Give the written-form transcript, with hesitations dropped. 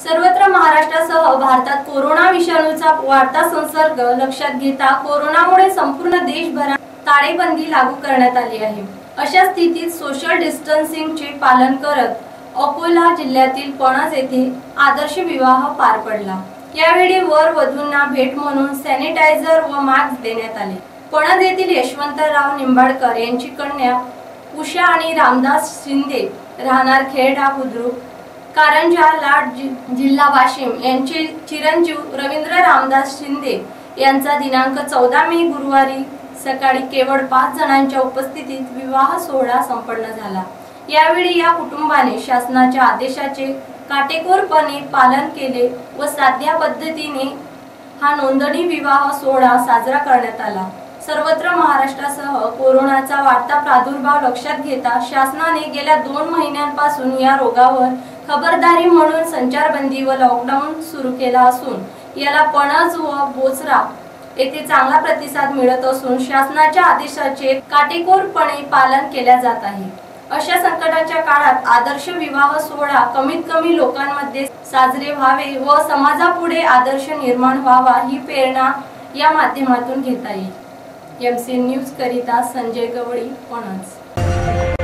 सर्वत्र महाराष्ट्रासह भारतात कोरोना विषाणूचा वाढता संसर्ग लक्षात घेता कोरोनामुळे संपूर्ण देशभरात टाळेबंदी लागू करण्यात आली आहे। अशा स्थितीत सोशल डिस्टन्सिंगचे पालन करत अकोला जिल्ह्यातील पणज येथे आदर्श विवाह पार पडला। यावेळी वर वधूंना भेट म्हणून सॅनिटायझर व मास्क देण्यात आले। पणज येथील यशवंतराव निंबाळकर यांची कन्या उषा आणि रामदास शिंदे राहणार खेरडा बुद्रुक कारंजा लाड जिल्हा वाशिम यांचे चिरंजीव रवींद्र रामदास शिंदे यांचा दिनांक 14 मे गुरुवारी सकाळी केवळ 5 जणांच्या उपस्थितीत विवाह सोहळा संपन्न झाला। यावेळी या कुटुंबाने शासनाच्या आदेशाचे काटेकोरपणे पालन केले व साध्या पद्धतीने हा नोंदणी विवाह सोहळा साजरा करण्यात आला। सर्वत्र महाराष्ट्रासह कोरोनाचा वाढता प्रादुर्भाव लक्षात घेता शासनाने गेल्या 2 महिन्यांपासून या रोगावर खबरदारी म्हणून संचारबंदी व लॉकडाऊन सुरू केला असून याला पणज व बोचरा येथे चांगला प्रतिसाद मिळत असून शासनाच्या आदेशाचे काटेकोरपणे पालन केले जात आहे। अशा संकटाच्या काळात आदर्श विवाह सोहळा कमीत कमी लोकांमध्ये साजरे व्हावे व समाजापुढे आदर्श निर्माण व्हावा ही प्रेरणा या माध्यमातून घेता येईल। एमसी न्यूज करिता संजय गवळी, पणज।